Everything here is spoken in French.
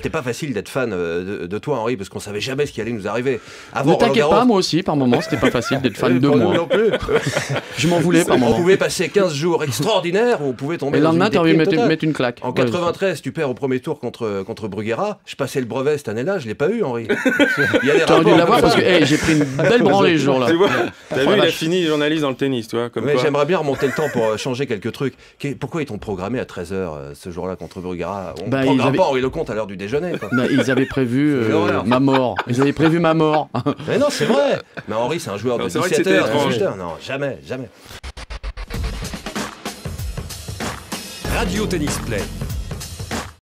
c'était pas facile d'être fan de toi, Henri, parce qu'on savait jamais ce qui allait nous arriver. Ne t'inquiète pas, moi aussi, par moment, c'était pas facile d'être fan de moi. Non plus. Je m'en voulais par moment. On pouvait passer 15 jours extraordinaires où on pouvait tomber. Et le lendemain, t'as envie de totale. mettre une claque. En 93, tu perds au premier tour contre Bruguera. Je passais le brevet cette année-là, je l'ai pas eu, Henri. Il y a des T'aurais dû rapports l'avoir comme parce ça. que j'ai pris une belle branlée ce jour-là. Tu vois, t'as vu, il a fini journaliste dans le tennis, tu vois. Comme Mais quoi. j'aimerais bien remonter le temps pour changer quelques trucs. Pourquoi ils t'ont programmé à 13h ce jour-là contre Bruguera? On ne programme pas Henri Lecomte à l'heure du déjeuner. Quoi. Bah, ils avaient prévu ma mort. Ils avaient prévu ma mort. Mais non, c'est vrai. Mais Henri, c'est un joueur de 17h. Non, jamais. Radio Tennis Play.